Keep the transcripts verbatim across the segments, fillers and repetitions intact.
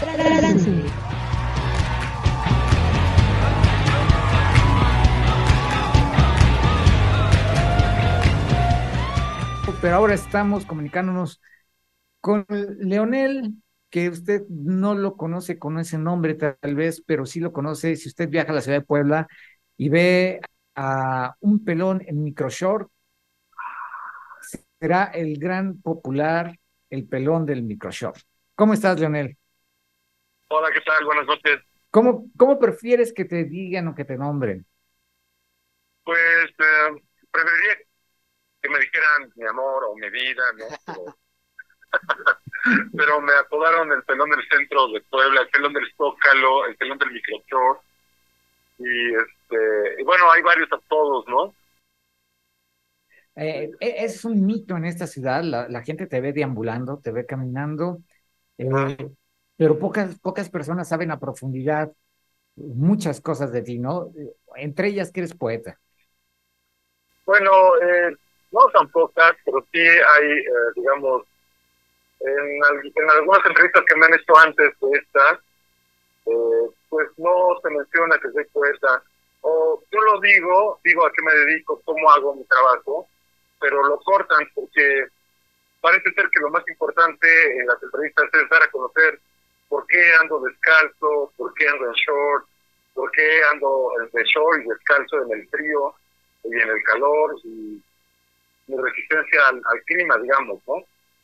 Trance. Pero ahora estamos comunicándonos con Leonel, que usted no lo conoce con ese nombre tal vez, pero sí lo conoce si usted viaja a la ciudad de Puebla y ve a un pelón en microshort, será el gran popular, el pelón del microshort. ¿Cómo estás, Leonel? Hola, ¿qué tal? Buenas noches. ¿Cómo, cómo prefieres que te digan o que te nombren? Pues eh, preferiría que me dijeran mi amor o mi vida, ¿no? Pero, pero me apodaron el pelón del centro de Puebla, el pelón del Zócalo, el pelón del microchor. Y este, y bueno, hay varios apodos, ¿no? Eh, e- es un mito en esta ciudad, la, la gente te ve deambulando, te ve caminando, Ajá. eh, pero pocas, pocas personas saben a profundidad muchas cosas de ti, ¿no? Entre ellas que eres poeta. Bueno, eh, no tan pocas, pero sí hay, eh, digamos, en, al- en algunas entrevistas que me han hecho antes de estas, eh, pues no se menciona que soy poeta. O yo lo digo, digo a qué me dedico, cómo hago mi trabajo, pero lo cortan porque parece ser que lo más importante en las entrevistas es dar a conocer por qué ando descalzo, por qué ando en short, por qué ando de short y descalzo en el frío y en el calor y mi resistencia al, al clima, digamos, ¿no?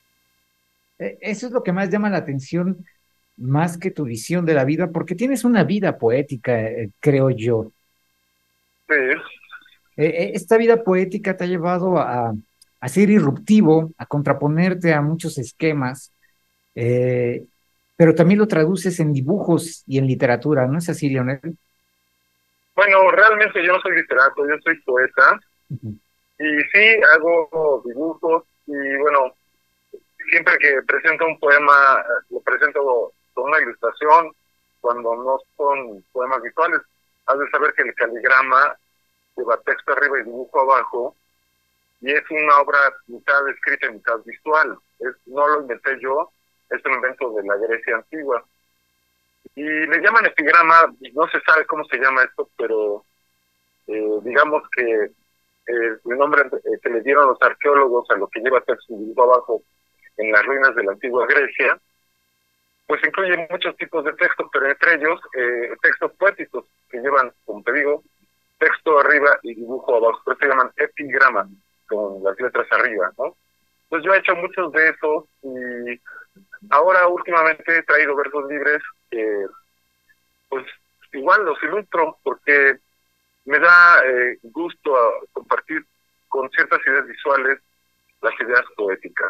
Eh, Eso es lo que más llama la atención, más que tu visión de la vida, porque tienes una vida poética, eh, creo yo. Sí. Eh, eh, esta vida poética te ha llevado a, a ser irruptivo, a contraponerte a muchos esquemas, eh, pero también lo traduces en dibujos y en literatura, ¿no es así, Leonel? Bueno, realmente yo no soy literato, yo soy poeta Ujú. y sí hago dibujos y bueno, siempre que presento un poema, eh, lo presento con una ilustración, cuando no son poemas visuales. Has de saber que el caligrama lleva texto arriba y dibujo abajo, y es una obra mitad escrita y mitad visual. Es, no lo inventé yo, es un invento de la Grecia antigua. Y le llaman epigrama, no se sabe cómo se llama esto, pero eh, digamos que eh, el nombre eh, que le dieron los arqueólogos a lo que lleva texto y dibujo abajo en las ruinas de la antigua Grecia, pues incluye muchos tipos de textos, pero entre ellos eh, textos poéticos que llevan, como te digo, texto arriba y dibujo abajo, por eso se llaman epigramas, con las letras arriba, ¿no? Pues yo he hecho muchos de esos y ahora últimamente he traído versos libres que pues igual los ilustro porque me da eh, gusto a compartir con ciertas ideas visuales las ideas poéticas.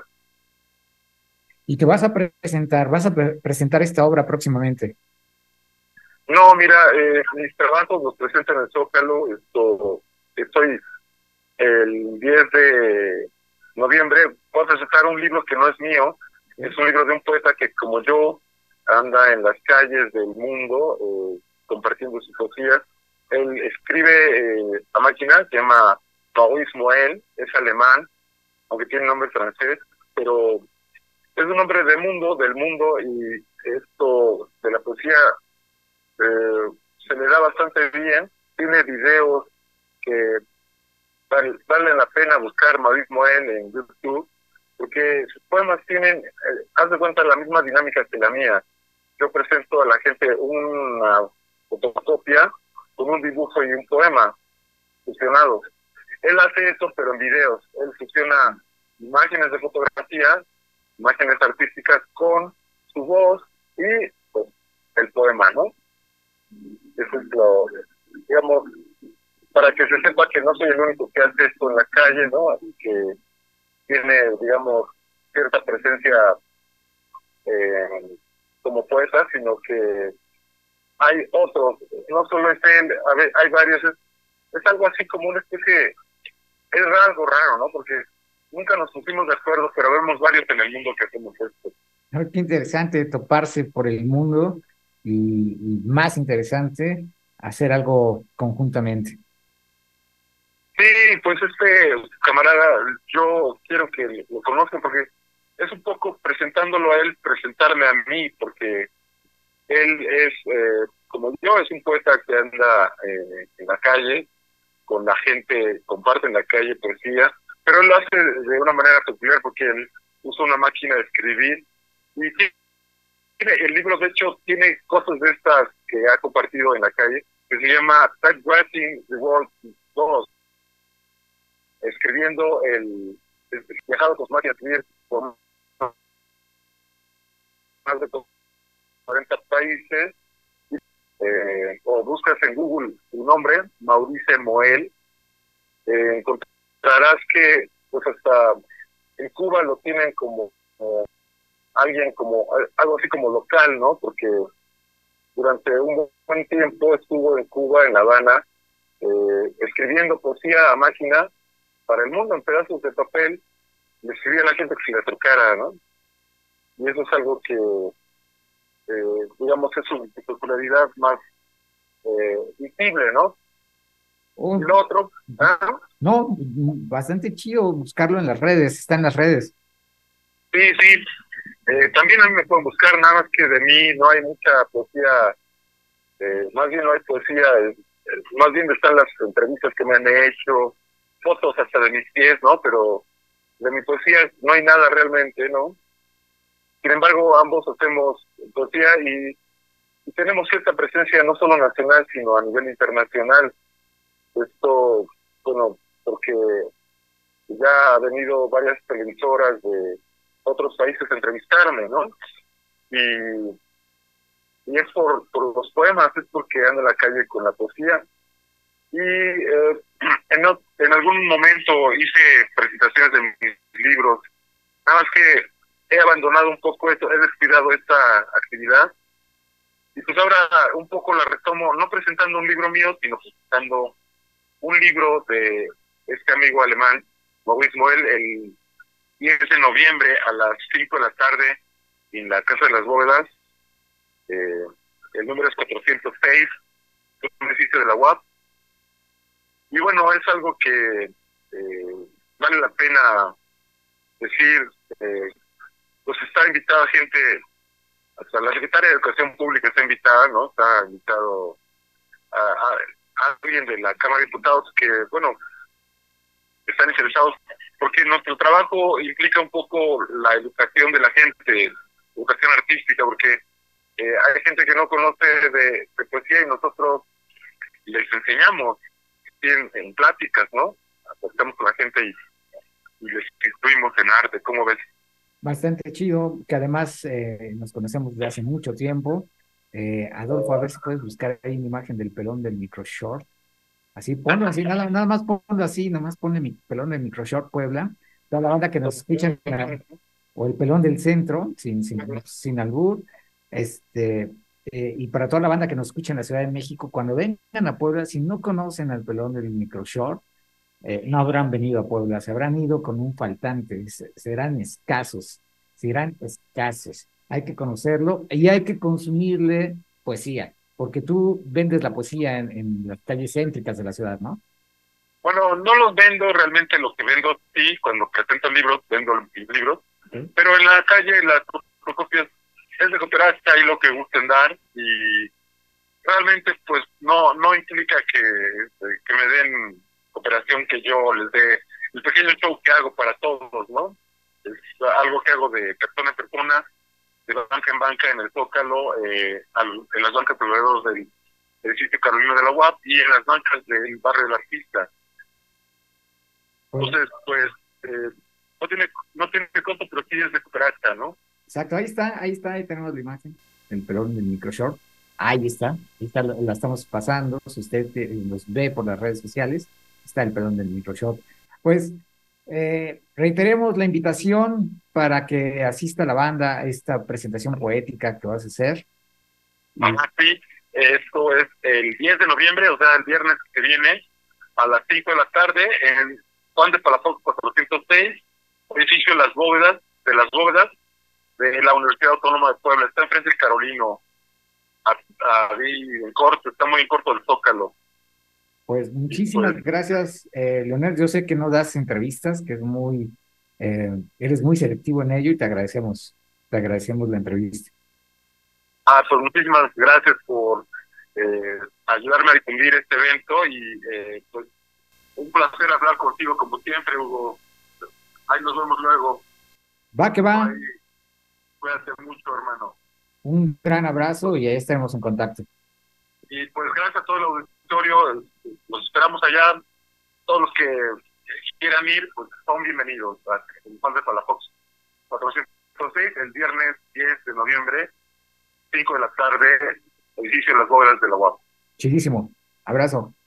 Y que vas a presentar, vas a pre- presentar esta obra próximamente. No, mira, eh, mis trabajos los presento en el Zócalo, esto, estoy el diez de noviembre, voy a presentar un libro que no es mío, ¿Sí? es un libro de un poeta que como yo anda en las calles del mundo eh, compartiendo sus poesías. Él escribe eh, a máquina, se llama Maurice Moel, es alemán, aunque tiene nombre francés, pero es un hombre del mundo, del mundo, y esto de la poesía eh, se le da bastante bien. Tiene videos que vale, vale la pena buscar Maurice Moel en YouTube, porque sus poemas tienen, eh, haz de cuenta, la misma dinámica que la mía. Yo presento a la gente una fotocopia con un dibujo y un poema fusionados. Él hace eso, pero en videos. Él fusiona imágenes de fotografía, imágenes artísticas con su voz y pues, el poema, ¿no? Eso es lo, digamos, para que se sepa que no soy el único que hace esto en la calle, ¿no? Que tiene, digamos, cierta presencia eh, como poeta, sino que hay otros, no solo es él, a ver, hay varios, es, es algo así como una especie, es algo raro, ¿no? Porque nunca nos pusimos de acuerdo, pero vemos varios en el mundo que hacemos esto. Ah, qué interesante toparse por el mundo y, y más interesante hacer algo conjuntamente. Sí, pues este camarada, yo quiero que lo conozcan porque es un poco presentándolo a él, presentarme a mí, porque Él es, eh, como yo, es un poeta que anda eh, en la calle, con la gente, comparte en la calle poesía, pero él lo hace de una manera peculiar porque él usa una máquina de escribir y tiene, el libro de hecho tiene cosas de estas que ha compartido en la calle, que se llama Typewriting the World dos, escribiendo el, el viajado con máquinas de escribir por más de cuarenta países, eh, o buscas en Google su nombre, Maurice Moel, eh, encontrarás que pues hasta en Cuba lo tienen como, como alguien como algo así como local, ¿no? Porque durante un buen tiempo estuvo en Cuba, en La Habana, eh, escribiendo poesía a máquina para el mundo en pedazos de papel, le escribía a la gente que se le tocara, ¿no? Y eso es algo que, eh, digamos, es su popularidad más eh, visible, ¿no? Oh, Y lo otro, ¿ah? no, bastante chido buscarlo en las redes, está en las redes. Sí, sí, eh, también a mí me pueden buscar, nada más que de mí no hay mucha poesía, eh, más bien no hay poesía, eh, más bien están las entrevistas que me han hecho, fotos hasta de mis pies, ¿no? Pero de mi poesía no hay nada realmente, ¿no? Sin embargo, ambos hacemos poesía y, y tenemos cierta presencia no solo nacional, sino a nivel internacional. Esto, bueno, porque ya ha venido varias televisoras de otros países a entrevistarme, ¿no? Y, y es por, por los poemas, es porque ando en la calle con la poesía. Y eh, en, en algún momento hice presentaciones de mis libros, nada más que he abandonado un poco esto, he descuidado esta actividad. Y pues ahora un poco la retomo, no presentando un libro mío, sino presentando un libro de este amigo alemán, Maurice Moel, el diez de noviembre a las cinco de la tarde en la Casa de las Bóvedas. Eh, el número es cuatrocientos seis, un edificio de la U A P. Y bueno, es algo que eh, vale la pena decir. Eh, pues está invitada gente, hasta la secretaria de Educación Pública está invitada, ¿no? Está invitado a, a, a alguien de la Cámara de Diputados que, bueno, están interesados, porque nuestro trabajo implica un poco la educación de la gente, educación artística, porque eh, hay gente que no conoce de, de poesía y nosotros les enseñamos en, en pláticas, ¿no? Acercamos con la gente y, y les instruimos en arte, ¿cómo ves? Bastante chido, que además eh, nos conocemos desde hace mucho tiempo. Eh, Adolfo, a ver si puedes buscar ahí una imagen del pelón del microshort. Así, ponlo así, nada, nada más ponlo así, nada más ponle mi pelón del microshort Puebla. Toda la banda que nos escucha, o el pelón del centro, sin, sin, sin albur. Este, eh, y para toda la banda que nos escucha en la Ciudad de México, cuando vengan a Puebla, si no conocen al pelón del microshort, eh, no habrán venido a Puebla, se habrán ido con un faltante, se- serán escasos, serán escasos. Hay que conocerlo y hay que consumirle poesía, porque tú vendes la poesía en, en las calles céntricas de la ciudad, ¿no? Bueno, no los vendo, realmente lo que vendo sí, cuando presento libros, vendo mis libros, Okay. pero en la calle las fotocopias es de cooperacha y lo que gusten dar, y realmente pues no no implica que, que me den cooperación, que yo les dé el pequeño show que hago para todos, ¿no? Es algo que hago de persona a persona, de banca en banca en el Zócalo, eh, al, en las bancas alrededor del edificio Carolina de la U A P y en las bancas del barrio del Artista. Pues, Entonces, pues, eh, no tiene no tiene costo, pero sí es de cooperacha, ¿no? exacto, ahí está, ahí está, ahí tenemos la imagen, el pelón del microshort. Ahí está, ahí está, la, la estamos pasando. Si usted eh, los ve por las redes sociales, está el pelón del microshort. Pues eh, reiteremos la invitación para que asista la banda a esta presentación poética que vas a hacer. Y Ajá, sí, esto es el diez de noviembre, o sea, el viernes que viene, a las cinco de la tarde, en Juan de Palafox cuatrocientos seis, edificio Las Bóvedas, de Las Bóvedas, de la Universidad Autónoma de Puebla. Está enfrente del Carolino, ahí en corto, está muy en corto del Zócalo. pues Y pues, muchísimas gracias, eh, Leonel. Yo sé que no das entrevistas, que es muy, eh, eres muy selectivo en ello y te agradecemos, te agradecemos la entrevista. Ah, pues muchísimas gracias por eh, ayudarme a difundir este evento y eh, pues un placer hablar contigo como siempre, Hugo. Ahí nos vemos luego. Va que va, Por ahí, cuídate mucho, hermano. un gran abrazo y ahí estaremos en contacto. Y pues gracias a todo el auditorio, los esperamos allá. Todos los que quieran ir, pues son bienvenidos a Juan de Palafox cuatrocientos seis, el viernes diez de noviembre, cinco de la tarde, edificio de las Bóvedas de la U A P. Chidísimo. Abrazo.